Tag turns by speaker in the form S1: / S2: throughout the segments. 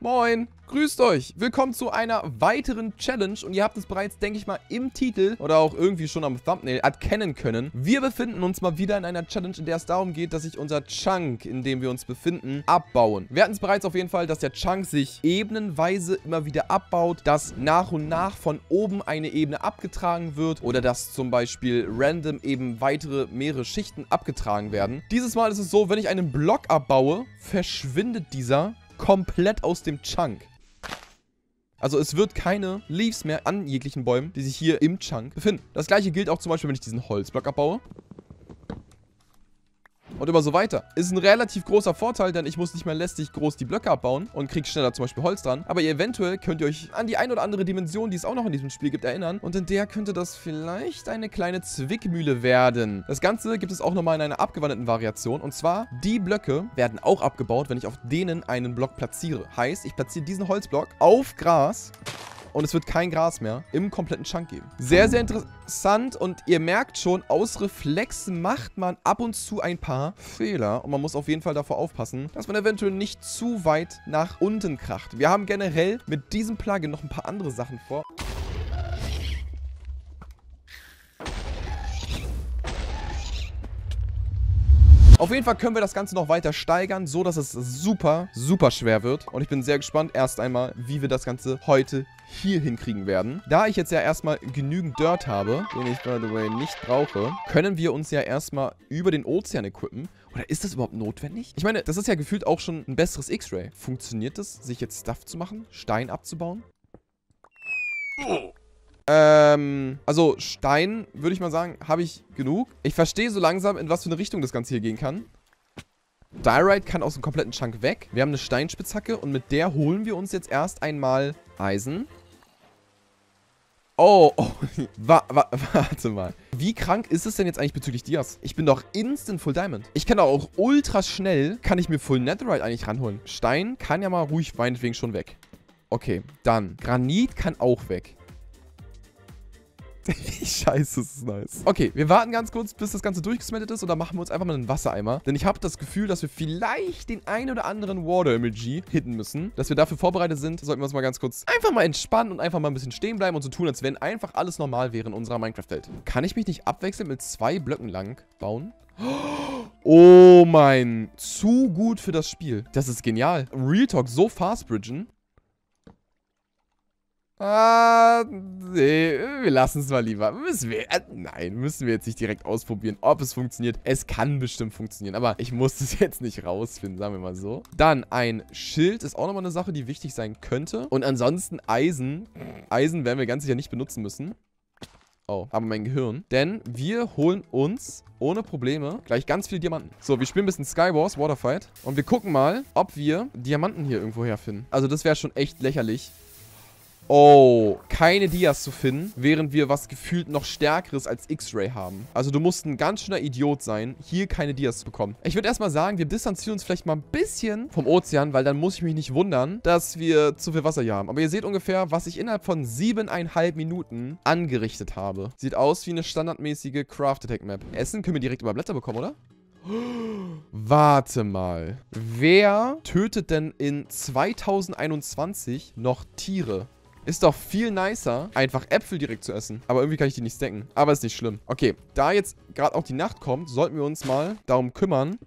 S1: Moin, grüßt euch. Willkommen zu einer weiteren Challenge und ihr habt es bereits, denke ich mal, im Titel oder auch irgendwie schon am Thumbnail erkennen können. Wir befinden uns mal wieder in einer Challenge, in der es darum geht, dass sich unser Chunk, in dem wir uns befinden, abbauen. Wir hatten es bereits auf jeden Fall, dass der Chunk sich ebenenweise immer wieder abbaut, dass nach und nach von oben eine Ebene abgetragen wird oder dass zum Beispiel random eben mehrere Schichten abgetragen werden. Dieses Mal ist es so, wenn ich einen Block abbaue, verschwindet dieser komplett aus dem Chunk. Also es wird keine Leaves mehr an jeglichen Bäumen, die sich hier im Chunk befinden. Das gleiche gilt auch zum Beispiel, wenn ich diesen Holzblock abbaue. Und immer so weiter. Ist ein relativ großer Vorteil, denn ich muss nicht mehr lästig groß die Blöcke abbauen und kriege schneller zum Beispiel Holz dran. Aber eventuell könnt ihr euch an die ein oder andere Dimension, die es auch noch in diesem Spiel gibt, erinnern. Und in der könnte das vielleicht eine kleine Zwickmühle werden. Das Ganze gibt es auch nochmal in einer abgewandelten Variation. Und zwar, die Blöcke werden auch abgebaut, wenn ich auf denen einen Block platziere. Heißt, ich platziere diesen Holzblock auf Gras. Und es wird kein Gras mehr im kompletten Chunk geben. Sehr, sehr interessant. Und ihr merkt schon, aus Reflex macht man ab und zu ein paar Fehler. Und man muss auf jeden Fall davor aufpassen, dass man eventuell nicht zu weit nach unten kracht. Wir haben generell mit diesem Plugin noch ein paar andere Sachen vor. Auf jeden Fall können wir das Ganze noch weiter steigern, so dass es super, super schwer wird. Und ich bin sehr gespannt erst einmal, wie wir das Ganze heute hier hinkriegen werden. Da ich jetzt ja erstmal genügend Dirt habe, den ich, by the way, nicht brauche, können wir uns ja erstmal über den Ozean equippen. Oder ist das überhaupt notwendig? Ich meine, das ist ja gefühlt auch schon ein besseres X-Ray. Funktioniert es, sich jetzt Stuff zu machen? Stein abzubauen? Also Stein, würde ich mal sagen, habe ich genug. Ich verstehe so langsam, in was für eine Richtung das Ganze hier gehen kann. Diorite kann aus dem kompletten Chunk weg. Wir haben eine Steinspitzhacke und mit der holen wir uns jetzt erst einmal Eisen. Oh, warte mal. Wie krank ist es denn jetzt eigentlich bezüglich Dias? Ich bin doch instant Full Diamond. Ich kann auch ultra schnell, kann ich mir Full Netherite eigentlich ranholen. Stein kann ja mal ruhig meinetwegen schon weg. Okay, dann. Granit kann auch weg. Wie scheiße, das ist nice. Okay, wir warten ganz kurz, bis das Ganze durchgesmeltet ist und dann machen wir uns einfach mal einen Wassereimer. Denn ich habe das Gefühl, dass wir vielleicht den ein oder anderen Water-Emoji hitten müssen. Dass wir dafür vorbereitet sind, sollten wir uns mal ganz kurz einfach mal entspannen und einfach mal ein bisschen stehen bleiben und so tun, als wenn einfach alles normal wäre in unserer Minecraft-Welt. Kann ich mich nicht abwechselnd mit 2 Blöcken lang bauen? Oh mein, zu gut für das Spiel. Das ist genial. Real Talk, so fast bridgen. Nee, wir lassen es mal lieber. Müssen wir jetzt nicht direkt ausprobieren, ob es funktioniert. Es kann bestimmt funktionieren, aber ich muss es jetzt nicht rausfinden, sagen wir mal so. Dann ein Schild ist auch nochmal eine Sache, die wichtig sein könnte. Und ansonsten Eisen. Eisen werden wir ganz sicher nicht benutzen müssen. Oh, aber mein Gehirn. Denn wir holen uns ohne Probleme gleich ganz viele Diamanten. So, wir spielen ein bisschen Skywars, Waterfight. Und wir gucken mal, ob wir Diamanten hier irgendwo herfinden. Also das wäre schon echt lächerlich. Oh, keine Dias zu finden, während wir was gefühlt noch Stärkeres als X-Ray haben. Also du musst ein ganz schöner Idiot sein, hier keine Dias zu bekommen. Ich würde erstmal sagen, wir distanzieren uns vielleicht mal ein bisschen vom Ozean, weil dann muss ich mich nicht wundern, dass wir zu viel Wasser hier haben. Aber ihr seht ungefähr, was ich innerhalb von 7,5 Minuten angerichtet habe. Sieht aus wie eine standardmäßige Craft-Attack-Map. Essen können wir direkt über Blätter bekommen, oder? Warte mal. Wer tötet denn in 2021 noch Tiere? Ist doch viel nicer, einfach Äpfel direkt zu essen. Aber irgendwie kann ich die nicht stacken. Aber ist nicht schlimm. Okay, da jetzt gerade auch die Nacht kommt, sollten wir uns mal darum kümmern,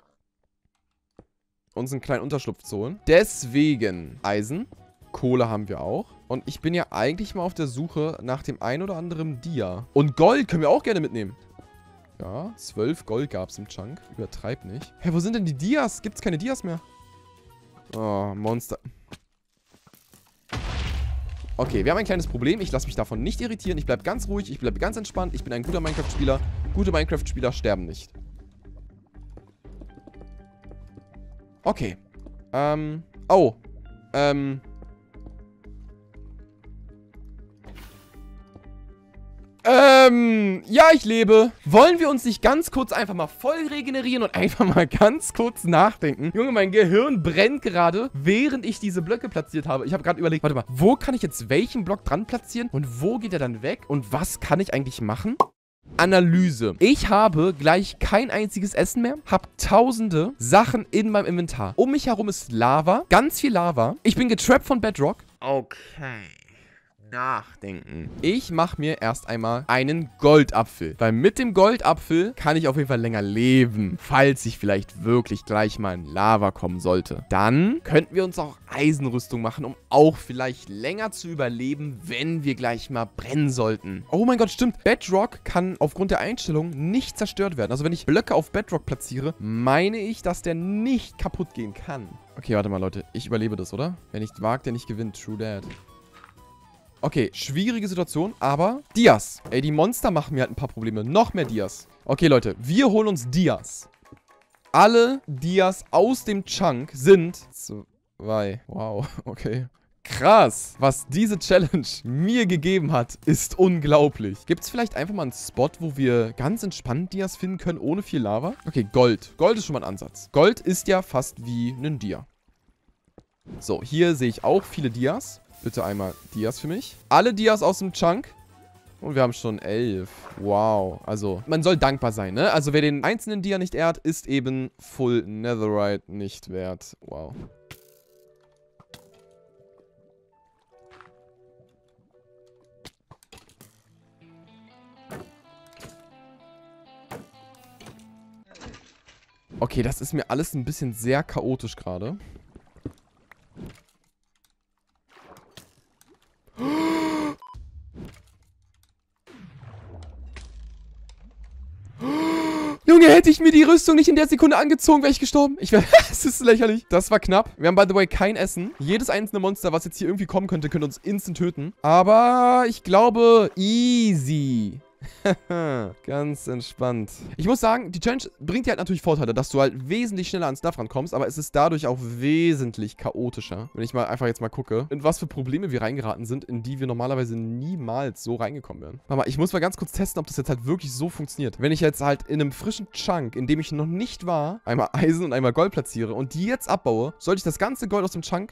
S1: uns einen kleinen Unterschlupf zu holen. Deswegen Eisen, Kohle haben wir auch. Und ich bin ja eigentlich mal auf der Suche nach dem ein oder anderen Dia. Und Gold können wir auch gerne mitnehmen. Ja, 12 Gold gab es im Chunk. Übertreib nicht. Hä, wo sind denn die Dias? Gibt es keine Dias mehr? Oh, Monster. Okay, wir haben ein kleines Problem. Ich lasse mich davon nicht irritieren. Ich bleibe ganz ruhig. Ich bleibe ganz entspannt. Ich bin ein guter Minecraft-Spieler. Gute Minecraft-Spieler sterben nicht. Okay. Oh. Ja, ich lebe. Wollen wir uns nicht ganz kurz einfach mal voll regenerieren und einfach mal ganz kurz nachdenken? Junge, mein Gehirn brennt gerade, während ich diese Blöcke platziert habe. Ich habe gerade überlegt, warte mal, wo kann ich jetzt welchen Block dran platzieren und wo geht er dann weg? Und was kann ich eigentlich machen? Analyse. Ich habe gleich kein einziges Essen mehr, habe tausende Sachen in meinem Inventar. Um mich herum ist Lava, ganz viel Lava. Ich bin getrappt von Bedrock. Okay. Nachdenken. Ich mache mir erst einmal einen Goldapfel. Weil mit dem Goldapfel kann ich auf jeden Fall länger leben. Falls ich vielleicht wirklich gleich mal in Lava kommen sollte. Dann könnten wir uns auch Eisenrüstung machen, um auch vielleicht länger zu überleben, wenn wir gleich mal brennen sollten. Oh mein Gott, stimmt. Bedrock kann aufgrund der Einstellung nicht zerstört werden. Also wenn ich Blöcke auf Bedrock platziere, meine ich, dass der nicht kaputt gehen kann. Okay, warte mal, Leute. Ich überlebe das, oder? Wer nicht wagt, der nicht gewinnt. True that. Okay, schwierige Situation, aber Dias. Ey, die Monster machen mir halt ein paar Probleme. Noch mehr Dias. Okay, Leute, wir holen uns Dias. Alle Dias aus dem Chunk sind 2. Wow, okay. Krass. Was diese Challenge mir gegeben hat, ist unglaublich. Gibt es vielleicht einfach mal einen Spot, wo wir ganz entspannt Dias finden können, ohne viel Lava? Okay, Gold. Gold ist schon mal ein Ansatz. Gold ist ja fast wie ein Dia. So, hier sehe ich auch viele Dias. Bitte einmal Dias für mich. Alle Dias aus dem Chunk. Und wir haben schon 11. Wow. Also, man soll dankbar sein, ne? Also, wer den einzelnen Dia nicht ehrt, ist eben Full Netherite nicht wert. Wow. Okay, das ist mir alles ein bisschen sehr chaotisch gerade. Junge, hätte ich mir die Rüstung nicht in der Sekunde angezogen, wäre ich gestorben. Es ist lächerlich. Das war knapp. Wir haben, by the way, kein Essen. Jedes einzelne Monster, was jetzt hier irgendwie kommen könnte, könnte uns instant töten. Aber ich glaube, easy. Ganz entspannt. Ich muss sagen, die Challenge bringt dir halt natürlich Vorteile, dass du halt wesentlich schneller an Stuff rankommst, aber es ist dadurch auch wesentlich chaotischer. Wenn ich mal einfach jetzt mal gucke, in was für Probleme wir reingeraten sind, in die wir normalerweise niemals so reingekommen wären. Warte mal, ich muss mal ganz kurz testen, ob das jetzt halt wirklich so funktioniert. Wenn ich jetzt halt in einem frischen Chunk, in dem ich noch nicht war, einmal Eisen und einmal Gold platziere und die jetzt abbaue, sollte ich das ganze Gold aus dem Chunk...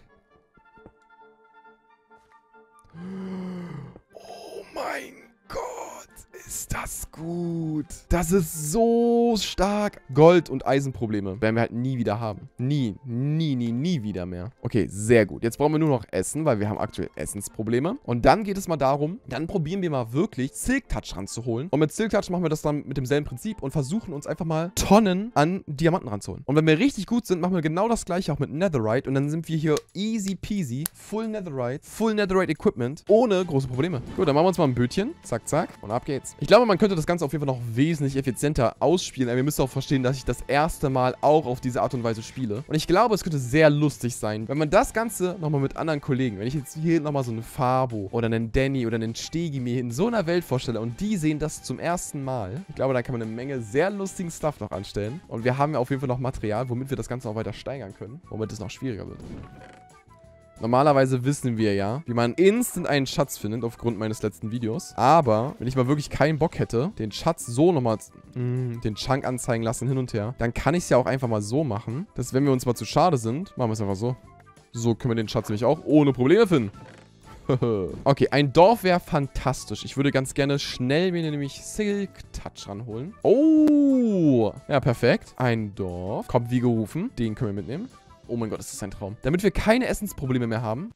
S1: Oh mein Gott. Ist das gut. Das ist so stark. Gold- und Eisenprobleme werden wir halt nie wieder haben. Nie wieder mehr. Okay, sehr gut. Jetzt brauchen wir nur noch Essen, weil wir haben aktuell Essensprobleme. Und dann geht es mal darum, dann probieren wir mal wirklich Silk Touch ranzuholen. Und mit Silk Touch machen wir das dann mit demselben Prinzip und versuchen uns einfach mal Tonnen an Diamanten ranzuholen. Und wenn wir richtig gut sind, machen wir genau das gleiche auch mit Netherite. Und dann sind wir hier easy peasy, Full Netherite Equipment, ohne große Probleme. Gut, dann machen wir uns mal ein Bötchen. Zack, zack. Und ab geht's. Ich glaube, man könnte das Ganze auf jeden Fall noch wesentlich effizienter ausspielen. Aber ihr müsst auch verstehen, dass ich das erste Mal auch auf diese Art und Weise spiele. Und ich glaube, es könnte sehr lustig sein, wenn man das Ganze nochmal mit anderen Kollegen, wenn ich jetzt hier nochmal so einen Fabo oder einen Danny oder einen Stegi mir in so einer Welt vorstelle und die sehen das zum ersten Mal. Ich glaube, da kann man eine Menge sehr lustigen Stuff noch anstellen. Und wir haben ja auf jeden Fall noch Material, womit wir das Ganze noch weiter steigern können. Womit es noch schwieriger wird. Normalerweise wissen wir ja, wie man instant einen Schatz findet, aufgrund meines letzten Videos. Aber, wenn ich mal wirklich keinen Bock hätte, den Schatz so nochmal, den Chunk anzeigen lassen, hin und her, dann kann ich es ja auch einfach mal so machen, dass wenn wir uns mal zu schade sind, machen wir es einfach so. So können wir den Schatz nämlich auch ohne Probleme finden. Okay, ein Dorf wäre fantastisch. Ich würde ganz gerne schnell mir nämlich Silk Touch ranholen. Oh, ja, perfekt. Ein Dorf. Kommt wie gerufen. Den können wir mitnehmen. Oh mein Gott, ist das ein Traum. Damit wir keine Essensprobleme mehr haben,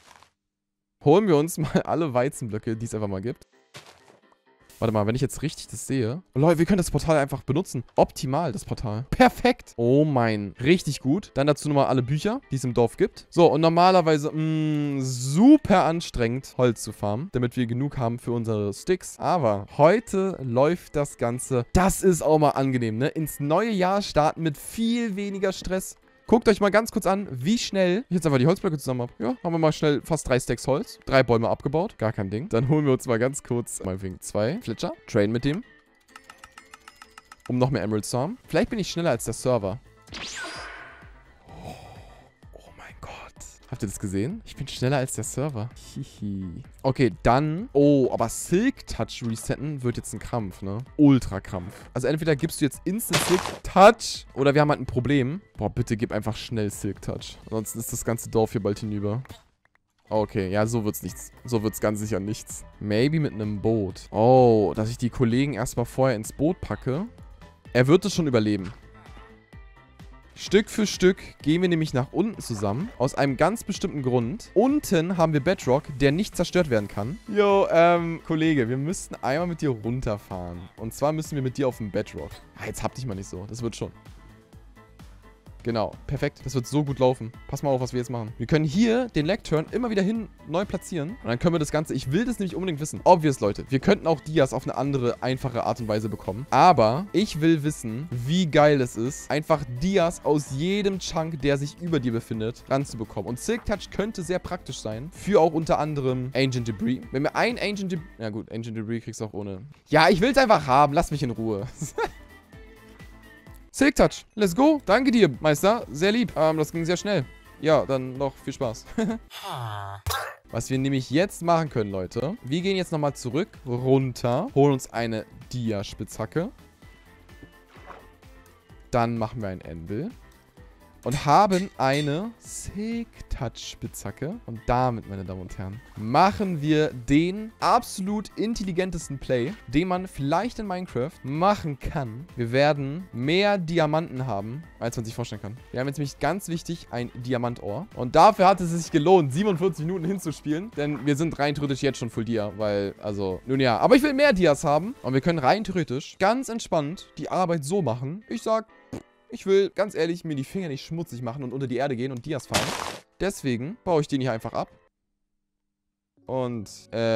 S1: holen wir uns mal alle Weizenblöcke, die es einfach mal gibt. Warte mal, wenn ich jetzt richtig das sehe. Oh Leute, wir können das Portal einfach benutzen. Optimal, das Portal. Perfekt. Oh mein. Richtig gut. Dann dazu nochmal alle Bücher, die es im Dorf gibt. So, und normalerweise, super anstrengend, Holz zu farmen, damit wir genug haben für unsere Sticks. Aber heute läuft das Ganze. Das ist auch mal angenehm, ne? Ins neue Jahr starten mit viel weniger Stress. Guckt euch mal ganz kurz an, wie schnell ich jetzt einfach die Holzblöcke zusammen habe. Ja, haben wir mal schnell fast 3 Stacks Holz. 3 Bäume abgebaut. Gar kein Ding. Dann holen wir uns mal ganz kurz, meinetwegen 2 Flitscher. Traden mit dem. Um noch mehr Emeralds zu haben. Vielleicht bin ich schneller als der Server. Oh mein Gott. Habt ihr das gesehen? Ich bin schneller als der Server. Hihi. Okay, dann... Oh, aber Silk Touch resetten wird jetzt ein Krampf, ne? Ultra Krampf. Also entweder gibst du jetzt Instant Silk Touch oder wir haben halt ein Problem. Boah, bitte gib einfach schnell Silk Touch. Ansonsten ist das ganze Dorf hier bald hinüber. Okay, ja, so wird's nichts. So wird's ganz sicher nichts. Maybe mit einem Boot. Oh, dass ich die Kollegen erstmal vorher ins Boot packe. Er wird es schon überleben. Stück für Stück gehen wir nämlich nach unten zusammen. Aus einem ganz bestimmten Grund. Unten haben wir Bedrock, der nicht zerstört werden kann. Jo, Kollege, wir müssten einmal mit dir runterfahren. Und zwar müssen wir mit dir auf den Bedrock. Ah, jetzt hab dich mal nicht so. Das wird schon. Genau, perfekt. Das wird so gut laufen. Pass mal auf, was wir jetzt machen. Wir können hier den Leg-Turn immer wieder hin neu platzieren. Und dann können wir das Ganze... Ich will das nämlich unbedingt wissen. Obvious, Leute. Wir könnten auch Dias auf eine andere, einfache Art und Weise bekommen. Aber ich will wissen, wie geil es ist, einfach Dias aus jedem Chunk, der sich über dir befindet, ranzubekommen. Und Silk Touch könnte sehr praktisch sein. Für auch unter anderem Ancient Debris. Wenn wir ein Ancient Debris... Ja gut, Ancient Debris kriegst du auch ohne... Ja, ich will es einfach haben. Lass mich in Ruhe. Silk Touch, let's go. Danke dir, Meister. Sehr lieb. Das ging sehr schnell. Ja, dann noch viel Spaß. Was wir nämlich jetzt machen können, Leute. Wir gehen jetzt nochmal zurück, runter, holen uns eine Dia-Spitzhacke. Dann machen wir ein Anvil. Und haben eine Silk-Touch-Spitzhacke. Und damit, meine Damen und Herren, machen wir den absolut intelligentesten Play, den man vielleicht in Minecraft machen kann. Wir werden mehr Diamanten haben, als man sich vorstellen kann. Wir haben jetzt nämlich ganz wichtig ein Diamantohr. Und dafür hat es sich gelohnt, 47 Minuten hinzuspielen. Denn wir sind rein theoretisch jetzt schon Full Dia, weil, also, nun ja. Aber ich will mehr Dias haben. Und wir können rein theoretisch ganz entspannt die Arbeit so machen. Ich sag... Ich will, ganz ehrlich, mir die Finger nicht schmutzig machen und unter die Erde gehen und Dias fahren. Deswegen baue ich den hier einfach ab. Und,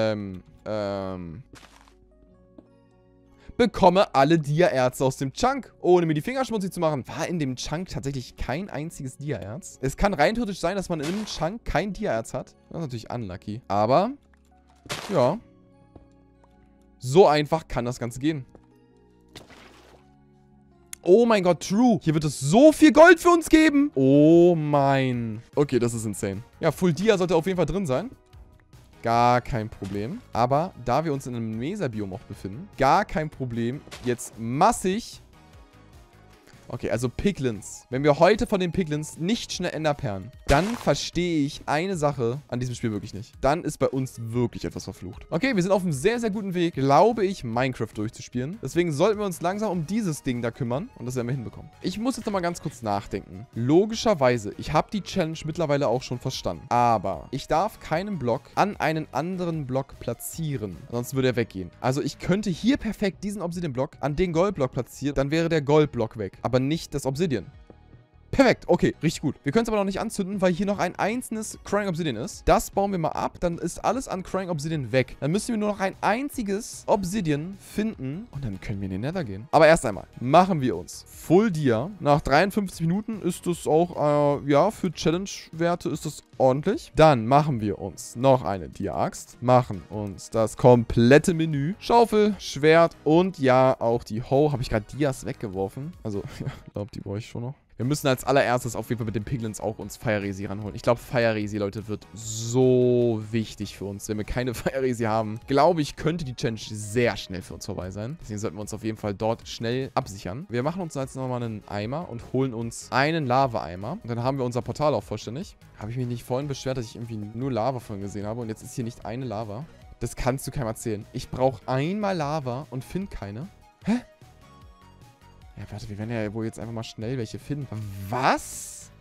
S1: bekomme alle Dia-Erze aus dem Chunk, ohne mir die Finger schmutzig zu machen. War in dem Chunk tatsächlich kein einziges Dia-Erz? Es kann rein theoretisch sein, dass man in einem Chunk kein Dia-Erz hat. Das ist natürlich unlucky. Aber, ja. So einfach kann das Ganze gehen. Oh mein Gott, true. Hier wird es so viel Gold für uns geben. Oh mein. Okay, das ist insane. Ja, Full Dia sollte auf jeden Fall drin sein. Gar kein Problem. Aber da wir uns in einem Mesa-Biom auch befinden, gar kein Problem, jetzt massig... Okay, also Piglins. Wenn wir heute von den Piglins nicht schnell Enderperlen, dann verstehe ich eine Sache an diesem Spiel wirklich nicht. Dann ist bei uns wirklich etwas verflucht. Okay, wir sind auf einem sehr, sehr guten Weg, glaube ich, Minecraft durchzuspielen. Deswegen sollten wir uns langsam um dieses Ding da kümmern und das werden wir hinbekommen. Ich muss jetzt nochmal ganz kurz nachdenken. Logischerweise, ich habe die Challenge mittlerweile auch schon verstanden. Aber ich darf keinen Block an einen anderen Block platzieren. Sonst würde er weggehen. Also ich könnte hier perfekt diesen Obsidian-Block an den Goldblock platzieren. Dann wäre der Goldblock weg. Aber nicht das Obsidian. Perfekt, okay, richtig gut. Wir können es aber noch nicht anzünden, weil hier noch ein einzelnes Crying Obsidian ist. Das bauen wir mal ab, dann ist alles an Crying Obsidian weg. Dann müssen wir nur noch ein einziges Obsidian finden und dann können wir in den Nether gehen. Aber erst einmal machen wir uns Full Dia. Nach 53 Minuten ist das auch, ja, für Challenge-Werte ist das ordentlich. Dann machen wir uns noch eine Dia-Axt, machen uns das komplette Menü, Schaufel, Schwert und ja, auch die Hoe. Habe ich gerade Dias weggeworfen? Also, ja, ich glaube, die brauche ich schon noch. Wir müssen als allererstes auf jeden Fall mit den Piglins auch uns Fire Resi ranholen. Ich glaube, Fire Resi, Leute, wird so wichtig für uns. Wenn wir keine Fire Resi haben, glaube ich, könnte die Challenge sehr schnell für uns vorbei sein. Deswegen sollten wir uns auf jeden Fall dort schnell absichern. Wir machen uns jetzt nochmal einen Eimer und holen uns einen Lava-Eimer. Und dann haben wir unser Portal auch vollständig. Habe ich mich nicht vorhin beschwert, dass ich irgendwie nur Lava vorhin gesehen habe. Und jetzt ist hier nicht eine Lava. Das kannst du keinem erzählen. Ich brauche einmal Lava und finde keine. Hä? Ja, warte, wir werden ja wohl jetzt einfach mal schnell welche finden. Was?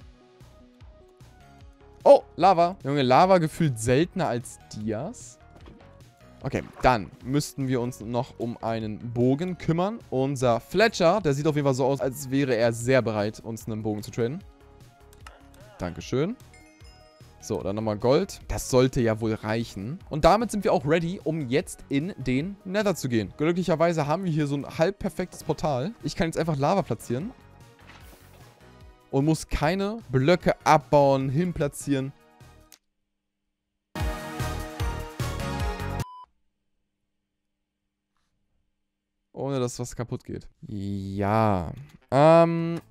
S1: Oh, Lava. Junge, Lava gefühlt seltener als Dias. Okay, dann müssten wir uns noch um einen Bogen kümmern. Unser Fletcher, der sieht auf jeden Fall so aus, als wäre er sehr bereit, uns einen Bogen zu traden. Dankeschön. So, dann nochmal Gold. Das sollte ja wohl reichen. Und damit sind wir auch ready, um jetzt in den Nether zu gehen. Glücklicherweise haben wir hier so ein halb perfektes Portal. Ich kann jetzt einfach Lava platzieren. Und muss keine Blöcke abbauen, hinplatzieren. Ohne dass was kaputt geht. Ja. Aha.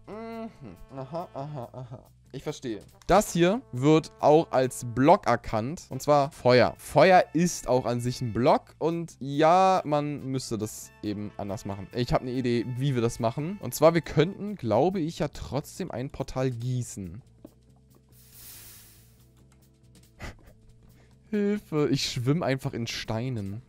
S1: Ich verstehe. Das hier wird auch als Block erkannt. Und zwar Feuer. Feuer ist auch an sich ein Block. Und ja, man müsste das eben anders machen. Ich habe eine Idee, wie wir das machen. Und zwar, wir könnten, glaube ich, ja trotzdem ein Portal gießen. Hilfe. Ich schwimme einfach in Steinen.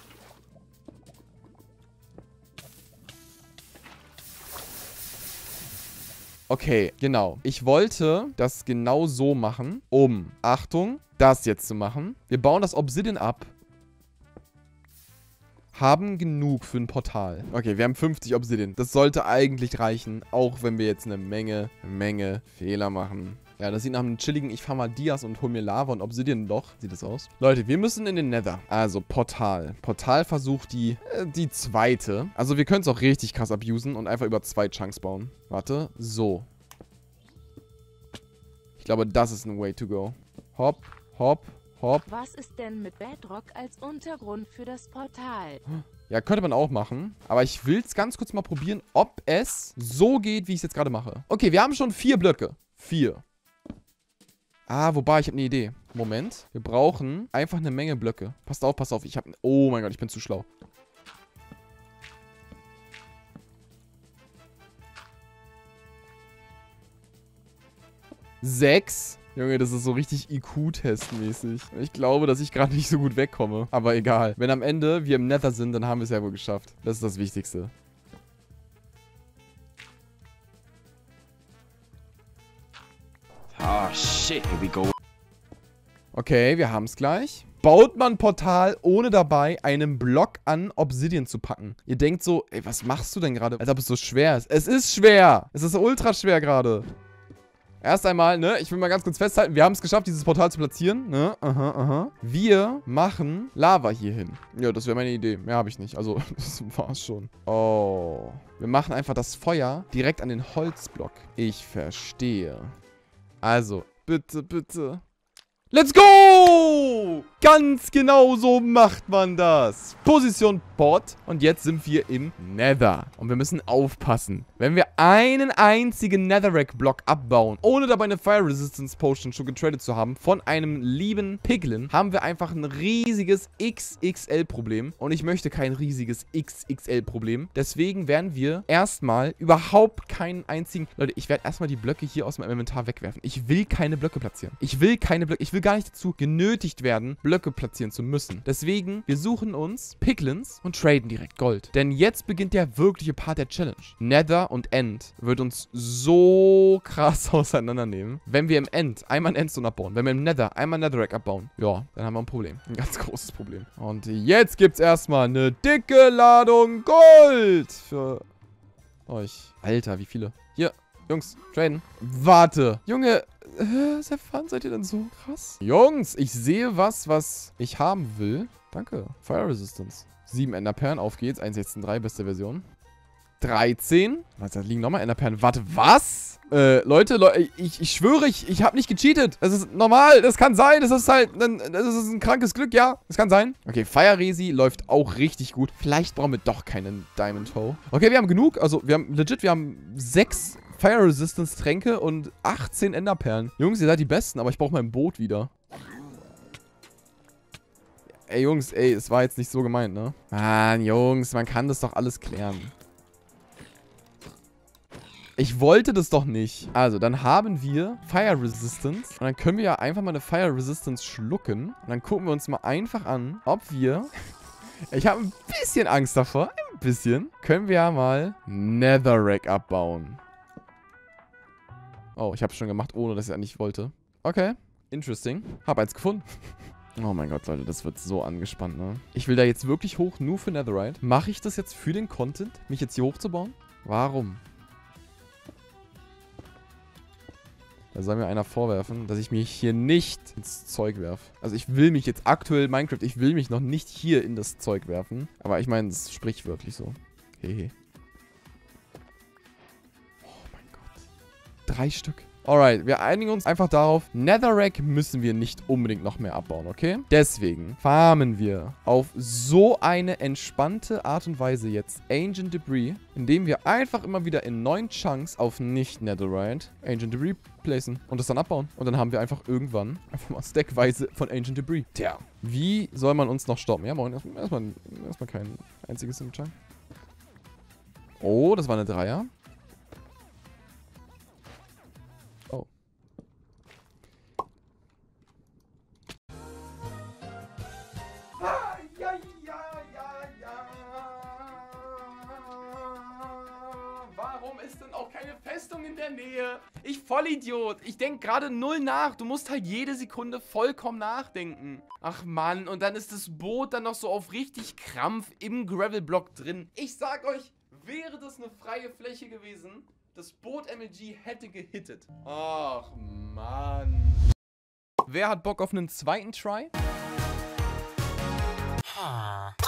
S1: Okay, genau. Ich wollte das genau so machen, um, Achtung, das jetzt zu machen. Wir bauen das Obsidian ab. Haben genug für ein Portal. Okay, wir haben 50 Obsidian. Das sollte eigentlich reichen, auch wenn wir jetzt eine Menge Fehler machen. Ja, das sieht nach einem chilligen, ich fahr mal Dias und hol mir Lava und Obsidian Loch. Sieht das aus? Leute, wir müssen in den Nether. Also, Portal. Portalversuch die zweite. Also, wir können es auch richtig krass abusen und einfach über 2 Chunks bauen. Warte. So. Ich glaube, das ist ein Way to go. Hopp, hopp, hopp.
S2: Was ist denn mit Bedrock als Untergrund für das Portal?
S1: Ja, könnte man auch machen. Aber ich will es ganz kurz mal probieren, ob es so geht, wie ich es jetzt gerade mache. Okay, wir haben schon 4 Blöcke. 4. Ah, wobei, ich habe eine Idee. Moment. Wir brauchen einfach eine Menge Blöcke. Passt auf, pass auf. Ich habe... Oh mein Gott, ich bin zu schlau. Sechs. Junge, das ist so richtig IQ-Test-mäßig. Ich glaube, dass ich gerade nicht so gut wegkomme. Aber egal. Wenn am Ende wir im Nether sind, dann haben wir es ja wohl geschafft. Das ist das Wichtigste.
S3: Ah, shit, here we go.
S1: Okay, wir haben es gleich. Baut man ein Portal, ohne dabei einen Block an Obsidian zu packen. Ihr denkt so, ey, was machst du denn gerade? Als ob es so schwer ist. Es ist schwer. Es ist ultra schwer gerade. Erst einmal, ne, ich will mal ganz kurz festhalten, wir haben es geschafft, dieses Portal zu platzieren, ne, Wir machen Lava hier hin. Ja, das wäre meine Idee. Mehr habe ich nicht, also, das war's schon. Oh, wir machen einfach das Feuer direkt an den Holzblock. Ich verstehe. Also, bitte, bitte. Let's go! Ganz genau so macht man das. Position Pot. Und jetzt sind wir im Nether. Und wir müssen aufpassen. Wenn wir einen einzigen Netherrack-Block abbauen, ohne dabei eine Fire Resistance Potion schon getradet zu haben, von einem lieben Piglin, haben wir einfach ein riesiges XXL-Problem. Und ich möchte kein riesiges XXL-Problem. Deswegen werden wir erstmal überhaupt keinen einzigen... Leute, ich werde erstmal die Blöcke hier aus meinem Inventar wegwerfen. Ich will keine Blöcke platzieren. Ich will keine Blöcke... Ich will gar nicht dazu genötigt werden, Blöcke platzieren zu müssen. Deswegen, wir suchen uns Piglins und traden direkt Gold. Denn jetzt beginnt der wirkliche Part der Challenge. Nether und End wird uns so krass auseinandernehmen. Wenn wir im End einmal ein Endstone abbauen, wenn wir im Nether einmal Netherrack abbauen, ja, dann haben wir ein Problem. Ein ganz großes Problem. Und jetzt gibt's erstmal eine dicke Ladung Gold für euch. Alter, wie viele? Hier, Jungs, traden. Warte. Junge, seit wann seid ihr denn so krass? Jungs, ich sehe was ich haben will. Danke. Fire Resistance. 7 Enderperlen, auf geht's. 1.16.3, beste Version. 13. Da liegen nochmal Enderperlen. Warte, was? Leute, ich schwöre, ich habe nicht gecheatet. Das ist normal, das kann sein. Das ist halt, das ist ein krankes Glück, ja. Das kann sein. Okay, Fire Resi läuft auch richtig gut. Vielleicht brauchen wir doch keinen Diamond Toe. Okay, wir haben genug. Also, wir haben 6 Fire Resistance Tränke und 18 Enderperlen. Jungs, ihr seid die Besten, aber ich brauche mein Boot wieder. Ey, Jungs, ey, es war jetzt nicht so gemeint, ne? Mann, Jungs, man kann das doch alles klären. Ich wollte das doch nicht. Also, dann haben wir Fire Resistance. Und dann können wir ja einfach mal eine Fire Resistance schlucken. Und dann gucken wir uns mal einfach an, ob wir... Ich habe ein bisschen Angst davor. Ein bisschen. Können wir ja mal Netherrack abbauen. Oh, ich habe es schon gemacht, ohne dass ich eigentlich wollte. Okay. Interesting. Hab eins gefunden. Oh mein Gott, Leute, das wird so angespannt, ne? Ich will da jetzt wirklich hoch, nur für Netherite. Mache ich das jetzt für den Content, mich jetzt hier hochzubauen? Warum? Da soll mir einer vorwerfen, dass ich mich hier nicht ins Zeug werfe. Also ich will mich jetzt aktuell, Minecraft, ich will mich noch nicht hier in das Zeug werfen. Aber ich meine, das ist sprichwörtlich so. Hehe. Oh mein Gott. 3 Stück. Alright, wir einigen uns einfach darauf, Netherrack müssen wir nicht unbedingt noch mehr abbauen, okay? Deswegen farmen wir auf so eine entspannte Art und Weise jetzt Ancient Debris, indem wir einfach immer wieder in 9 Chunks auf Nicht-Netherite Ancient Debris placen und das dann abbauen. Und dann haben wir einfach irgendwann einfach mal stackweise von Ancient Debris. Tja, wie soll man uns noch stoppen? Ja, morgen erstmal kein einziges im Chunk. Oh, das war eine Dreier. in der Nähe. Ich Vollidiot. Ich denke gerade null nach. Du musst halt jede Sekunde vollkommen nachdenken. Ach Mann, und dann ist das Boot dann noch so auf richtig Krampf im Gravelblock drin. Ich sag euch, wäre das eine freie Fläche gewesen, das Boot MLG hätte gehittet. Ach Mann. Wer hat Bock auf einen zweiten Try?